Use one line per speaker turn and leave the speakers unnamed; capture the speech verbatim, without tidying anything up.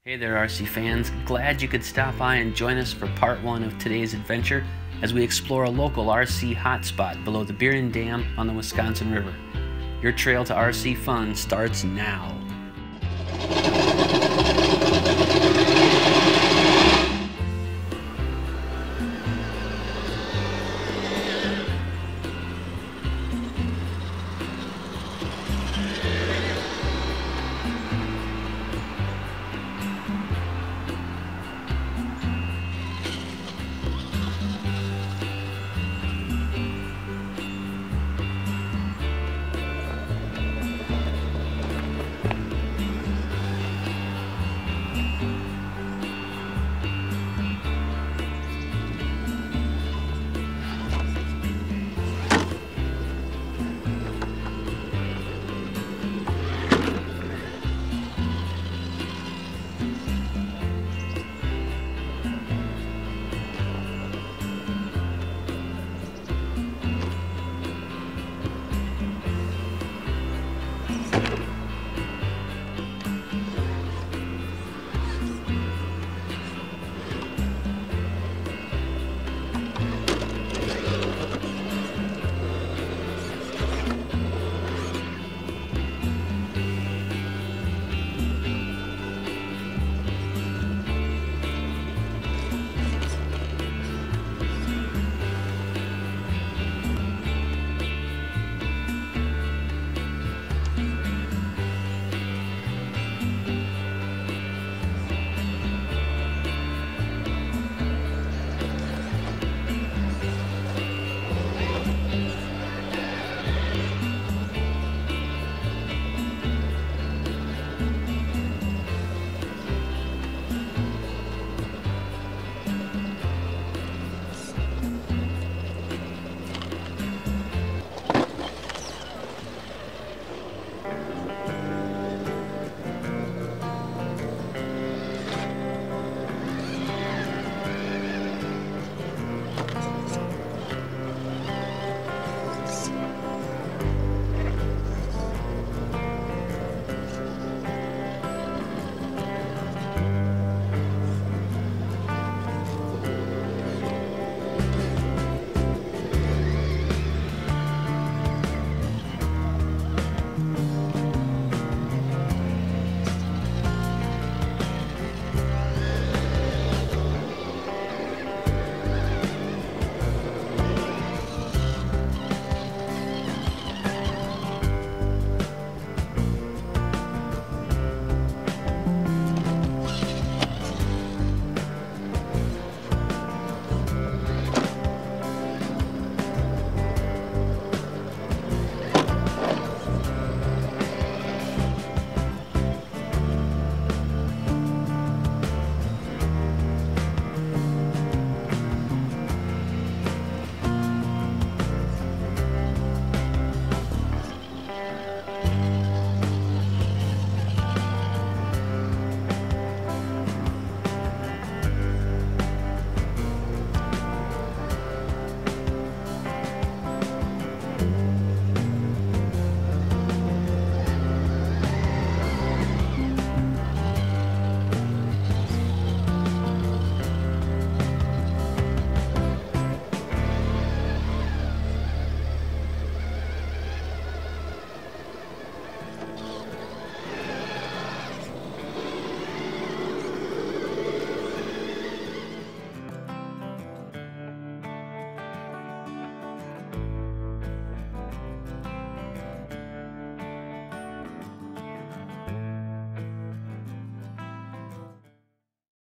Hey there, R C fans. Glad you could stop by and join us for part one of today's adventure as we explore a local R C hotspot below the Biron Dam on the Wisconsin River. Your trail to R C fun starts now.